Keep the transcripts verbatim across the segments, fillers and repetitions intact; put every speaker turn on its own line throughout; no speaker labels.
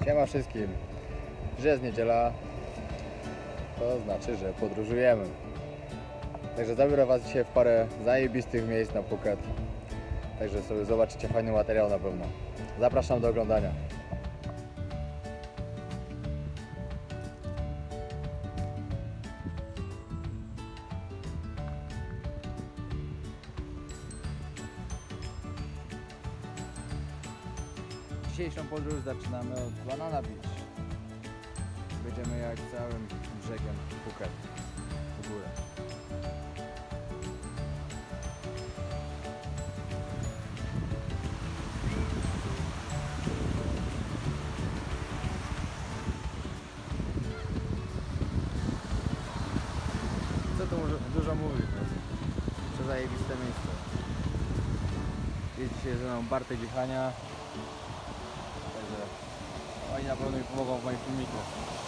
Siema wszystkim, że jest niedziela, to znaczy, że podróżujemy. Także zabiorę Was dzisiaj w parę zajebistych miejsc na Phuket. Także sobie zobaczycie fajny materiał na pewno. Zapraszam do oglądania. Dzisiejszą podróż zaczynamy od Banana Beach. Będziemy jechać całym brzegiem Phuket w górę. Co tu dużo mówić? To zajebiste miejsce. Jest dzisiaj ze mną Bartek i Hania. Także oni na pewno mi pomogą w moim filmiku.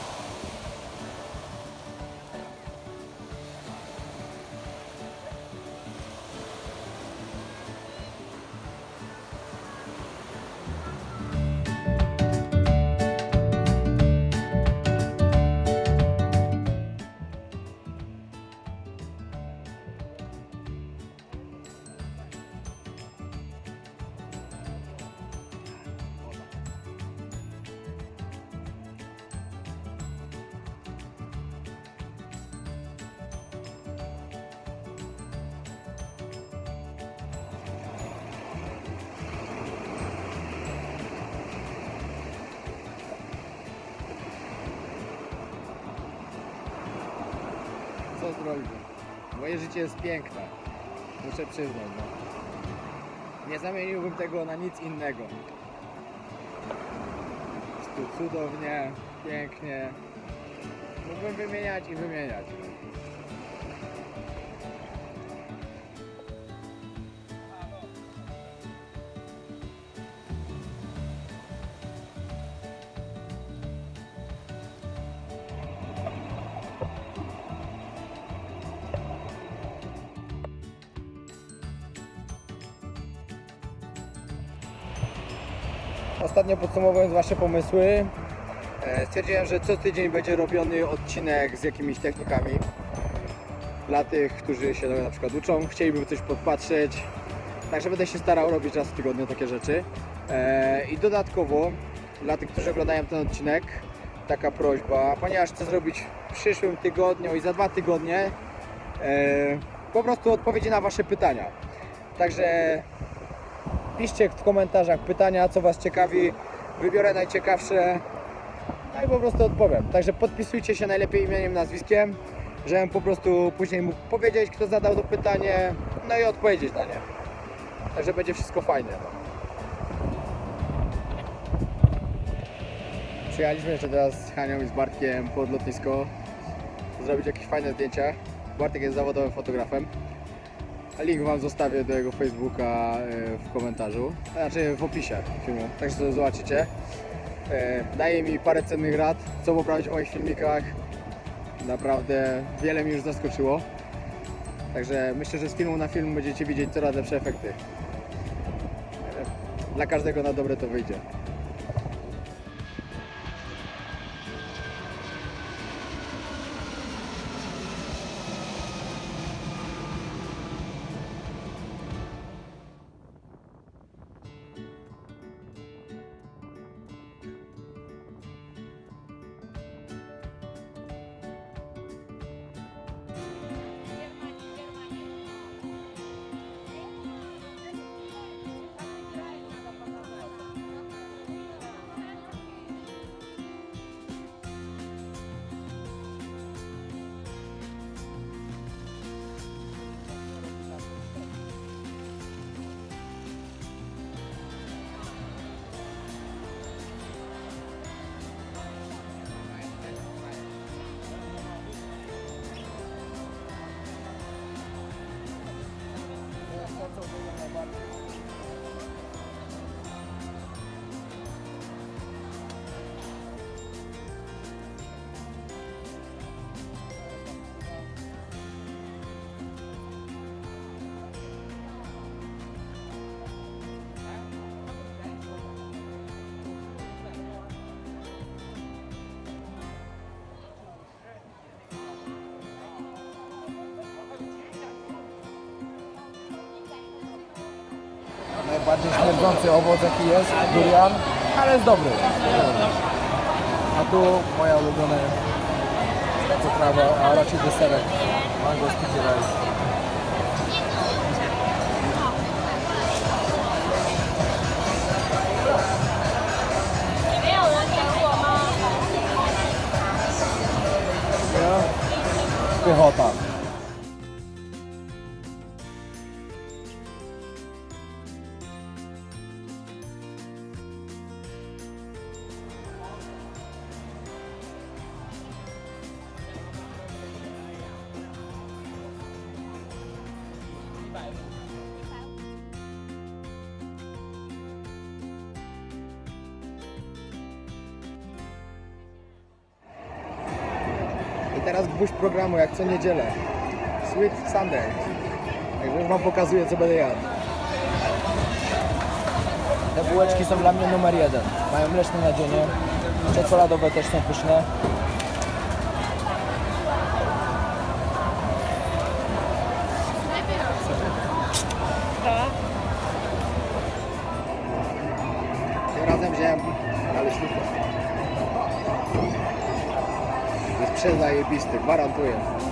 Co zrobić? Moje życie jest piękne. Muszę przyznać, no. Nie zamieniłbym tego na nic innego. Jest tu cudownie, pięknie. Mógłbym wymieniać i wymieniać. Ostatnio podsumowując Wasze pomysły, stwierdziłem, że co tydzień będzie robiony odcinek z jakimiś technikami dla tych, którzy się na przykład uczą, chcieliby coś podpatrzeć. Także będę się starał robić raz w tygodniu takie rzeczy. I dodatkowo dla tych, którzy oglądają ten odcinek, taka prośba, ponieważ chcę zrobić w przyszłym tygodniu i za dwa tygodnie po prostu odpowiedzi na Wasze pytania. Także piszcie w komentarzach pytania, co Was ciekawi, wybiorę najciekawsze, no i po prostu odpowiem. Także podpisujcie się najlepiej imieniem, nazwiskiem, żebym po prostu później mógł powiedzieć, kto zadał to pytanie, no i odpowiedzieć na nie. Także będzie wszystko fajnie. Przyjechaliśmy jeszcze teraz z Hanią i z Bartkiem pod lotnisko zrobić jakieś fajne zdjęcia. Bartek jest zawodowym fotografem. Link Wam zostawię do jego Facebooka w komentarzu, znaczy w opisie filmu, także sobie zobaczycie. Daje mi parę cennych rad, co poprawić w moich filmikach. Naprawdę wiele mi już zaskoczyło. Także myślę, że z filmu na film będziecie widzieć coraz lepsze efekty. Dla każdego na dobre to wyjdzie. Bardziej śmierdzący owoc jaki jest, durian, ale jest dobry. A tu moja ulubiona potrawa, a raczej deserek. Mango sticky rice. Pychota. I teraz gwóźdź programu, jak co niedzielę. Sweet Sunday. Także już wam pokazuję, co będę jadł. Te bułeczki są dla mnie numer jeden. Mają mleczne nadzienie. Czekoladowe też są pyszne. Tym razem wziąłem naleśniki. Jest przezajebisty, gwarantuję.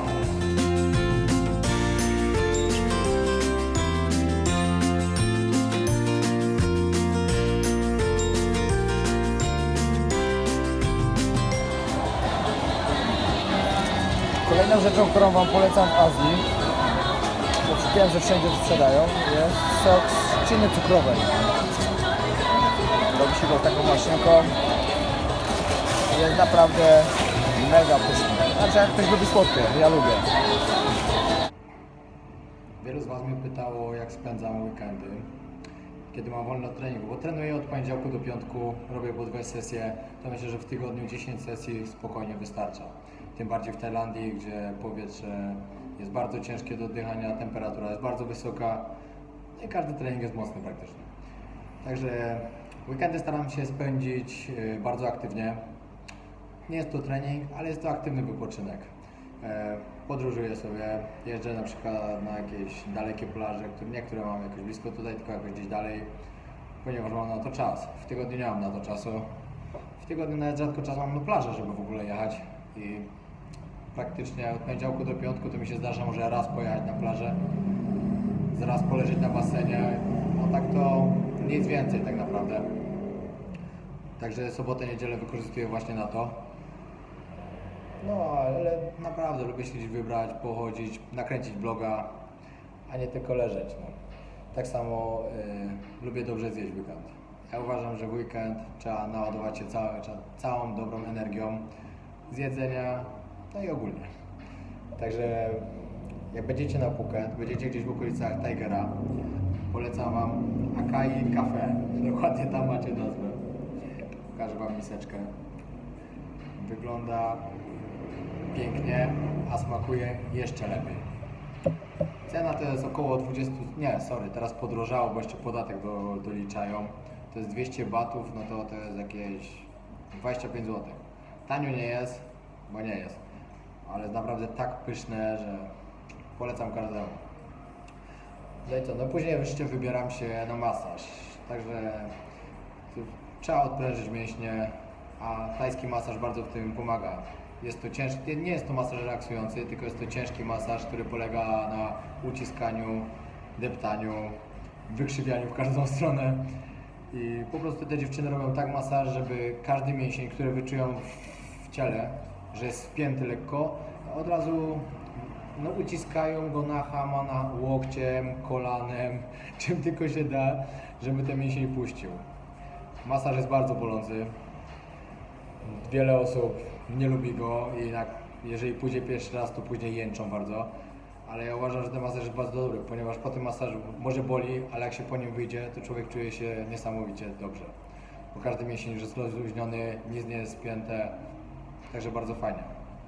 Kolejną rzeczą, którą wam polecam w Azji, bo przypiąłem, że wszędzie to sprzedają, jest sok z trzciny cukrowej. Robi się go taką maszynką. Jest naprawdę mega pyszny. Znaczy, jak ktoś lubi słodkie, ja lubię. Wielu z was mnie pytało, jak spędzam weekendy, kiedy mam wolny od treningu, bo trenuję od poniedziałku do piątku, robię po dwie sesje, to myślę, że w tygodniu dziesięć sesji spokojnie wystarcza. Tym bardziej w Tajlandii, gdzie powietrze jest bardzo ciężkie do oddychania, temperatura jest bardzo wysoka i każdy trening jest mocny praktycznie. Także weekendy staram się spędzić bardzo aktywnie. Nie jest to trening, ale jest to aktywny wypoczynek. Podróżuję sobie, jeżdżę na przykład na jakieś dalekie plaże, które niektóre mam jakoś blisko tutaj, tylko jakoś gdzieś dalej, ponieważ mam na to czas. W tygodniu nie mam na to czasu. W tygodniu nawet rzadko czas mam na plażę, żeby w ogóle jechać. I praktycznie od poniedziałku do piątku to mi się zdarza może raz pojechać na plażę, zaraz poleżeć na basenie, no tak to nic więcej tak naprawdę. Także sobotę, niedzielę wykorzystuję właśnie na to. No ale naprawdę lubię się gdzieś wybrać, pochodzić, nakręcić vloga, a nie tylko leżeć. No. Tak samo y, lubię dobrze zjeść w weekend. Ja uważam, że w weekend trzeba naładować się całe, całą dobrą energią z jedzenia, no i ogólnie. Także jak będziecie na Phuket, będziecie gdzieś w okolicach Tigera, polecam wam Acai Cafe. Dokładnie tam macie nazwę. Pokażę wam miseczkę. Wygląda pięknie, a smakuje jeszcze lepiej. Cena to jest około dwadzieścia, nie, sorry, teraz podrożało, bo jeszcze podatek do, doliczają. To jest dwieście batów, no to to jest jakieś dwadzieścia pięć złotych. Tanio nie jest, bo nie jest, ale jest naprawdę tak pyszne, że polecam każdemu. No i co, no później jeszcze wybieram się na masaż, także trzeba odprężyć mięśnie, a tajski masaż bardzo w tym pomaga. Jest to ciężki, nie jest to masaż relaksujący, tylko jest to ciężki masaż, który polega na uciskaniu, deptaniu, wykrzywianiu w każdą stronę. I po prostu te dziewczyny robią tak masaż, żeby każdy mięsień, który wyczują w ciele, że jest spięty lekko, od razu no, uciskają go na hamana łokciem, kolanem, czym tylko się da, żeby ten mięsień puścił. Masaż jest bardzo bolący. Wiele osób nie lubi go i jednak, jeżeli pójdzie pierwszy raz, to później jęczą bardzo. Ale ja uważam, że ten masaż jest bardzo dobry, ponieważ po tym masażu może boli, ale jak się po nim wyjdzie, to człowiek czuje się niesamowicie dobrze. Bo każdy mięsień już jest rozluźniony, nic nie jest spięte, także bardzo fajnie.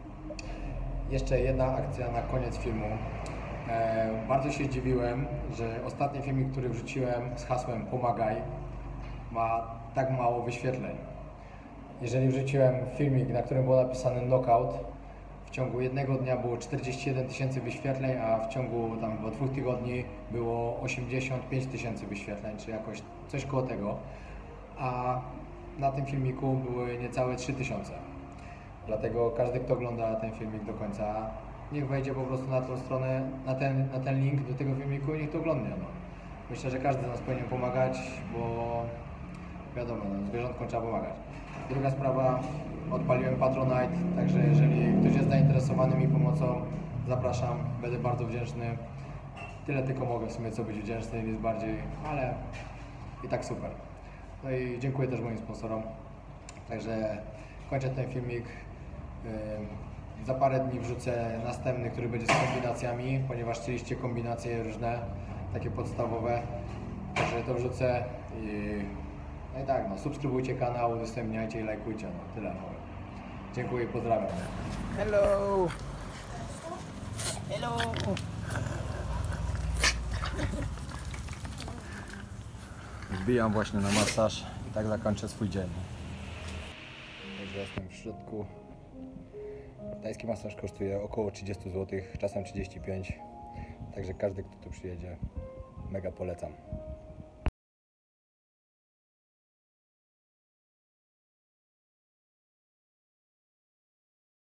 Jeszcze jedna akcja na koniec filmu. E, bardzo się zdziwiłem, że ostatni filmik, który wrzuciłem z hasłem Pomagaj, ma tak mało wyświetleń. Jeżeli wrzuciłem filmik, na którym było napisane knockout, w ciągu jednego dnia było czterdzieści jeden tysięcy wyświetleń, a w ciągu tam chyba dwóch tygodni było osiemdziesiąt pięć tysięcy wyświetleń, czy jakoś coś koło tego. A na tym filmiku były niecałe trzy tysiące. Dlatego każdy, kto ogląda ten filmik do końca, niech wejdzie po prostu na tą stronę, na ten, na ten link do tego filmiku i niech to oglądnie. No. Myślę, że każdy z nas powinien pomagać, bo wiadomo, no, zwierzątkom trzeba pomagać. Druga sprawa, odpaliłem Patronite, także jeżeli ktoś jest zainteresowany mi pomocą, zapraszam, będę bardzo wdzięczny. Tyle tylko mogę w sumie co być wdzięczny, nic bardziej, ale i tak super. No i dziękuję też moim sponsorom. Także kończę ten filmik. Za parę dni wrzucę następny, który będzie z kombinacjami, ponieważ chcieliście kombinacje różne, takie podstawowe. Także to wrzucę i no i tak, no, subskrybujcie kanał, udostępniajcie i lajkujcie, no tyle mówię. Dziękuję i pozdrawiam.
Hello. Hello.
Wbijam właśnie na masaż i tak zakończę swój dzień. Także jestem w środku. Tajski masaż kosztuje około trzydzieści złotych, czasem trzydzieści pięć. Także każdy, kto tu przyjedzie, mega polecam.